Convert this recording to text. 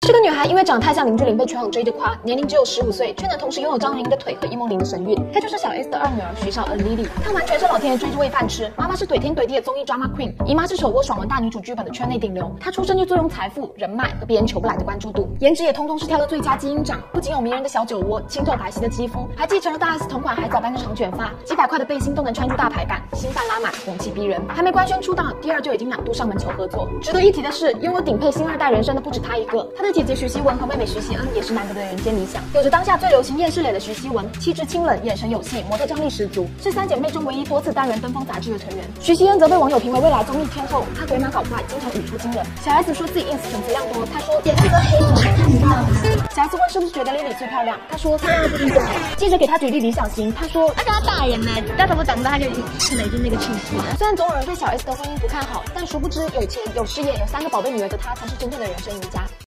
这个女孩因为长太像林志玲被全网追着夸，年龄只有15岁，却能同时拥有张元英的腿和易梦玲的神韵。她就是小 S 的二女儿徐小恩 Lily， 她完全是老天爷追着喂饭吃。妈妈是怼天怼地的综艺 drama queen， 姨妈是手握爽文大女主剧本的圈内顶流。她出生就坐拥财富、人脉和别人求不来的关注度，颜值也通通是挑了最佳基因长。不仅有迷人的小酒窝、清透白皙的肌肤，还继承了大 S 同款海藻般的长卷发，几百块的背心都能穿出大排版，心饭拉满，勇气逼人。还没官宣出道，第二就已经2度上门求合作。值得一提的是，拥有顶配星二代人生的不止她一个，她的姐姐徐熙雯和妹妹徐熙恩也是难得的人间理想。有着当下最流行厌世脸的徐熙雯，气质清冷，眼神有戏，模特张力十足，是3姐妹中唯一多次单人登峰杂志的成员。徐熙恩则被网友评为未来综艺天后，她鬼马搞怪，经常语出惊人。小 S 说自己 ins 粉丝量多，她说也是个黑粉看不到。小 S 问是不是觉得 Lily 最漂亮，她说当然不理解。记者给她举例理想型，她说而且她大人呢，但是我长不大，她就可能已经那个气息了。 虽然总有人对小 S 的婚姻不看好，但殊不知有钱有事业有3个宝贝女儿的她才是真正的人生赢家。